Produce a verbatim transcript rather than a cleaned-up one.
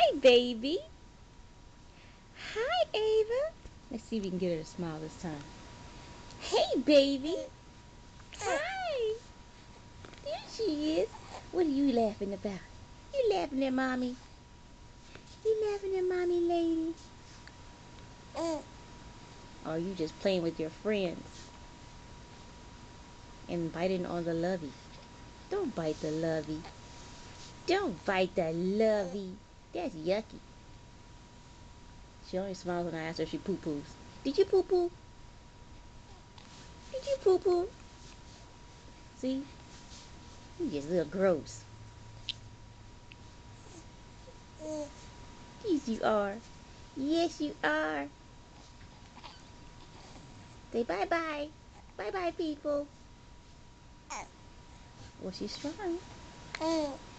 Hi, baby. Hi, Ava. Let's see if we can get her to smile this time. Hey, baby. Hi. There she is. What are you laughing about? You laughing at mommy? You laughing at mommy, lady? Or are you just playing with your friends and biting on the lovey? Don't bite the lovey. Don't bite the lovey. That's yucky. She only smiles when I ask her if she poo-poos. Did you poo-poo? Did you poo-poo? See? You just a little gross. Yes, you are. Yes, you are. Say bye-bye. Bye-bye, people. Well, she's trying.